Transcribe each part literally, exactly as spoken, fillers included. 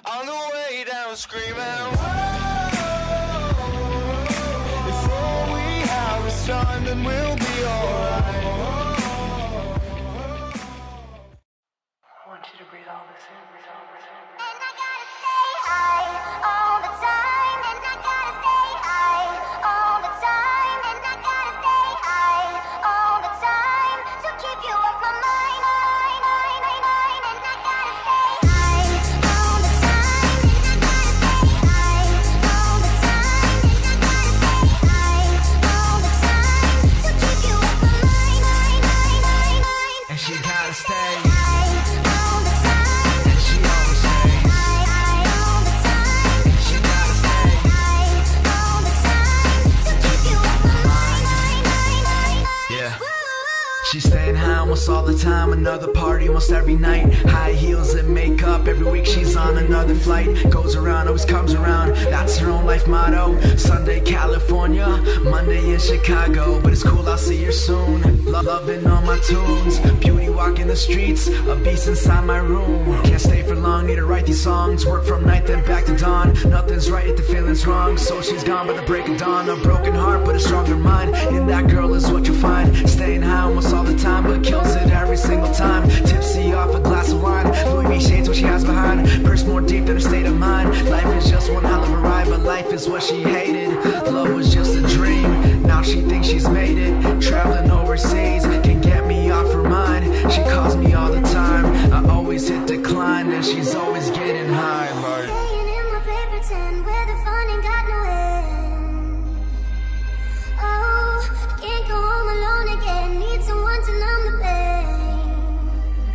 on the way down screaming, whoa. If all we have is time, then we'll be alright. I want you to breathe all this in, breathe all this in. And I gotta stay high all the time. And I gotta stay high all the time. And I gotta stay high all the time to keep you off my mind. And I gotta stay high all the time. And I gotta stay high all the time. And I gotta stay high all the time to keep you off my mind. And she gotta stay. She's staying high almost all the time, another party almost every night. High heels and makeup, every week she's on another flight. Goes around, always comes around, that's her own life motto. Sunday, California, Monday in Chicago. But it's cool, I'll see her soon. Lo loving all my tunes, beauty walking the streets, a beast inside my room. Can't stay for long, need to write these songs. Work from night then back to dawn. Nothing's right if the feeling's wrong, so she's gone by the break of dawn. A broken heart but a stronger mind, in that girl is what you'll find. Staying high almost all the time, but kills it every single time. Tipsy off a glass of wine, Louis V shades what she has behind. Purse more deep than her state of mind. Life is just one hell of a ride, but life is what she hated. Love was just a dream, now she thinks she's made it. Traveling overseas can get me off her mind. She calls me all the time, I always hit decline, and she's always getting high like Staying in my paper tin where the fun ain't got no end. Oh, can't go home alone again, need someone to numb the pain.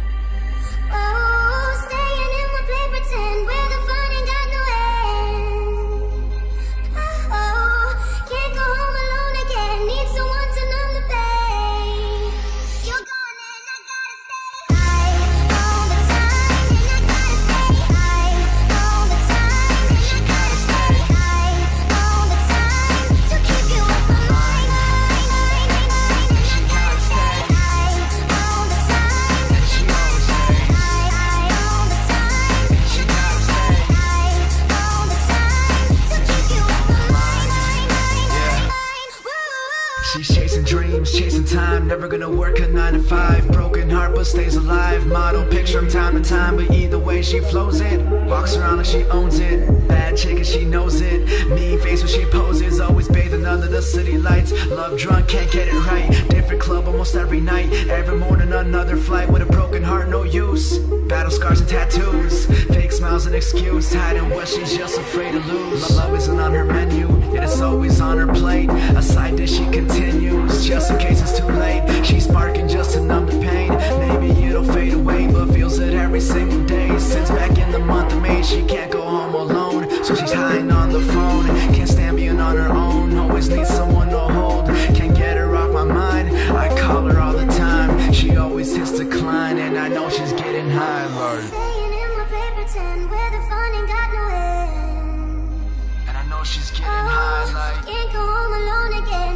Oh, staying in my paper tin where the fun ain't got no end. Oh, can't go home alone again, need someone to numb the pain. You're gone and I gotta stay high all the time. And I gotta stay high all the time. And I gotta stay high all the time to keep you off my mind. And she gotta stay high all the time. and she always stays. High all the time. And she gotta stay. High all the time to keep you off my mind. Woo. She's chasing dreams, chasing time, never gonna work a nine to five. Broken heart but stays alive, model picture from time to time. But either way she flows it, walks around like she owns it. Bad chick and she knows it, mean face when she poses. Always bathing under the city lights, love drunk, can't get it right. Different club almost every night, every morning another flight. With a broken heart, no use, battle scars and tattoos. Fake smiles an excuse, hiding what she's just afraid to lose. Love isn't on her menu, yet it's always on her plate. A side dish she continues, just in case it's too late. She's sparking just to numb the pain. Maybe it'll fade away, but feels it every single day. Since back in the month of May, she can't go home alone, so she's hiding on the phone. Can't stand being on her own, always needs someone to hold. Can't get her off my mind, I call her all the time. She always hits decline, and I know she's getting high like. Staying in my paper tin where the fun ain't got no end. And I know she's getting high like. Can't go home alone again.